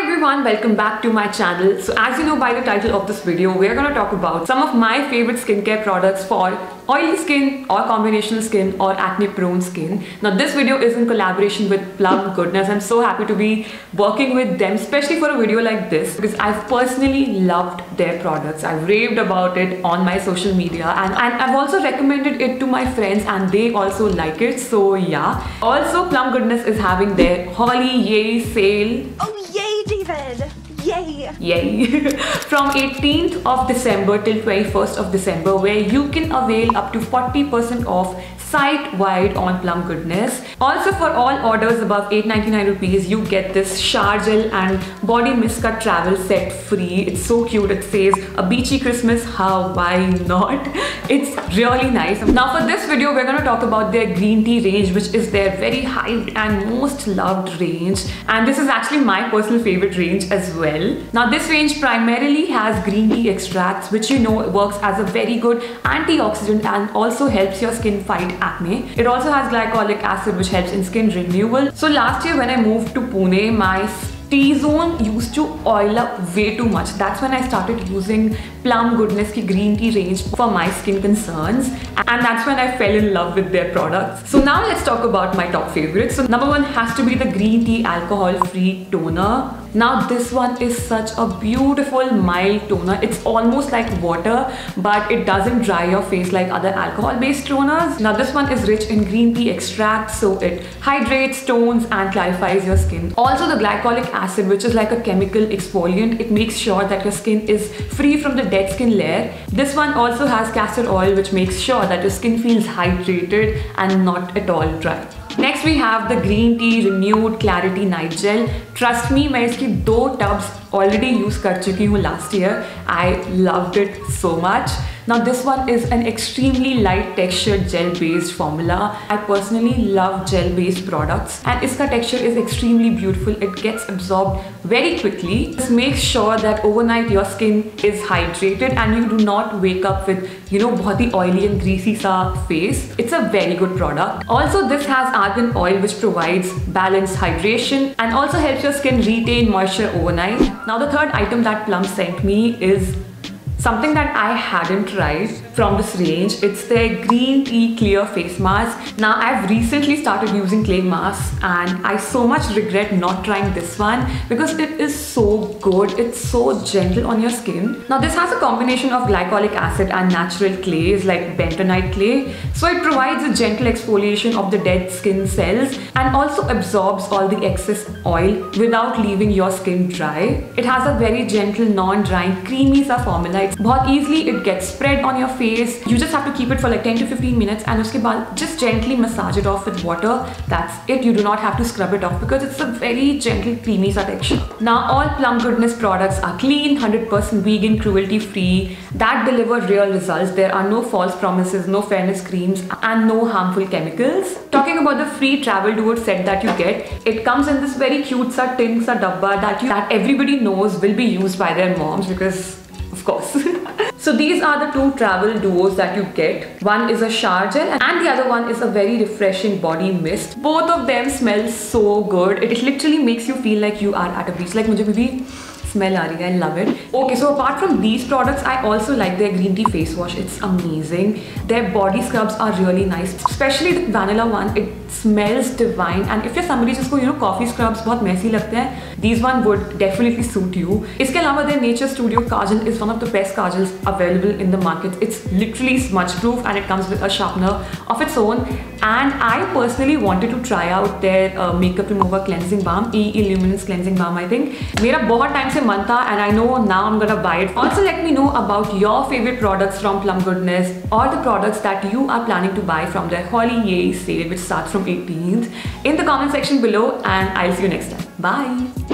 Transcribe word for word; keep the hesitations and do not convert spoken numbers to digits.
everyone, welcome back to my channel. So as you know by the title of this video, we're going to talk about some of my favorite skincare products for oily skin or combinational skin or acne prone skin. Now this video is in collaboration with Plum Goodness. I'm so happy to be working with them, especially for a video like this, because I've personally loved their products. I've raved about it on my social media and, and I've also recommended it to my friends and they also like it. So yeah. Also Plum Goodness is having their Holi Yay sale. Oh yay, David! Yay! Yay! From eighteenth of December till twenty-first of December, where you can avail up to forty percent off site-wide on Plum Goodness. Also for all orders above eight ninety-nine rupees, you get this shower gel and body mist cut travel set free. It's so cute. It says a beachy Christmas. How? Why not? It's really nice. Now for this video, we're going to talk about their green tea range, which is their very hyped and most loved range. And this is actually my personal favorite range as well. Now this range primarily has green tea extracts, which you know works as a very good antioxidant and also helps your skin fight acne. It also has glycolic acid, which helps in skin renewal. So last year when I moved to Pune, my T-zone used to oil up way too much. That's when I started using Plum Goodness ki green tea range for my skin concerns, and that's when I fell in love with their products. So now let's talk about my top favorites. So number one has to be the green tea alcohol-free toner. Now this one is such a beautiful mild toner. It's almost like water, but it doesn't dry your face like other alcohol-based toners. Now this one is rich in green tea extract, so it hydrates, tones and clarifies your skin. Also the glycolic acid, which is like a chemical exfoliant, it makes sure that your skin is free from the dead skin layer. This one also has castor oil, which makes sure that your skin feels hydrated and not at all dry. Next we have the green tea renewed clarity night gel. Trust me, मैं इसकी दो tubs already use कर चुकी हूँ last year. I loved it so much. Now this one is an extremely light textured gel based formula. I personally love gel based products and its texture is extremely beautiful. It gets absorbed very quickly. This makes sure that overnight your skin is hydrated and you do not wake up with, you know, बहुत ही oily and greasy sa face. It's a very good product. Also this has argan oil, which provides balanced hydration and also helps your skin retain moisture overnight. Now the third item that Plum sent me is something that I hadn't tried from this range. It's their green tea clear face mask. Now I've recently started using clay masks and I so much regret not trying this one because it is so good. It's so gentle on your skin. Now this has a combination of glycolic acid and natural clays like bentonite clay. So it provides a gentle exfoliation of the dead skin cells and also absorbs all the excess oil without leaving your skin dry. It has a very gentle, non-drying, creamy sa formula. बहुत easily it gets spread on your face. You just have to keep it for like ten to fifteen minutes and उसके बाद just gently massage it off with water. That's it. You do not have to scrub it off because it's a very gentle creamy sa texture. Now all Plum Goodness products are clean, one hundred percent vegan, cruelty free, that deliver real results. There are no false promises, no fairness creams and no harmful chemicals. Talking about the free travel duo set that you get, it comes in this very cute sa tin sa dabba that you that everybody knows will be used by their moms because of course. So these are the two travel duos that you get. One is a shower gel and the other one is a very refreshing body mist. Both of them smell so good. It literally makes you feel like you are at a beach. Like मुझे भी smell aa rahi hai. I love it. Okay, so apart from these products, I also like their green tea face wash. It's amazing. Their body scrubs are really nice, especially the vanilla one. It smells divine, and if you're somebody जिसको you know coffee scrubs बहुत messy लगते हैं, these one would definitely suit you. इसके अलावा their Nature Studio Kajal is one of the best kajals available in the market. It's literally smudge proof and it comes with a sharpener of its own. And I personally wanted to try out their uh, makeup remover cleansing balm, E-Illuminance cleansing balm. I think मेरा बहुत time से मन था and I know now I'm gonna buy it. Also let me know about your favorite products from Plum Goodness or the products that you are planning to buy from their Holi Yay sale, which starts from eighteenth, in the comment section below, and I'll see you next time. Bye!